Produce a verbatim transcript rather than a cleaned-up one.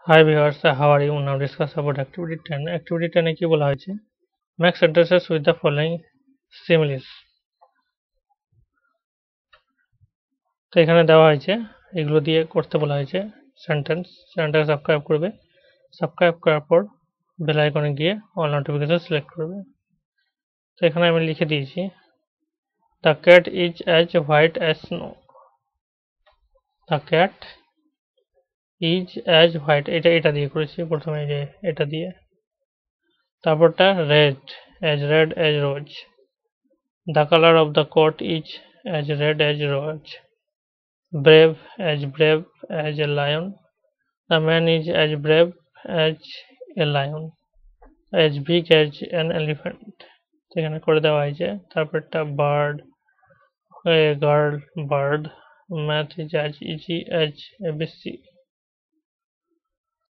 Hi viewers, how are you? Now discuss about activity ten. Activity ten এ কি বলা হয়েছে? Make sentences with the following similes. তো এখানে দেওয়া হয়েছে এগুলো দিয়ে করতে বলা হয়েছে সেন্টেন্স সেন্টেন্স সাবস্ক্রাইব করবে সাবস্ক্রাইব করার পর বেল আইকনে গিয়ে অল নোটিফিকেশন সিলেক্ট করবে। তো এখানে আমি লিখে দিয়েছি The cat is as white as snow. The cat is as white. এটা এটা দিয়ে করেছি প্রথমে, যে এটা দিয়ে। তারপরটা red, as red as rose. The color of the coat is as red as rose. Brave, as brave as a lion. The man is as brave as a lion. As big as an elephant. এখানে করে দেওয়া হয়েছে। তারপরটা bird, a girl, bird. Math is as easy as A B C.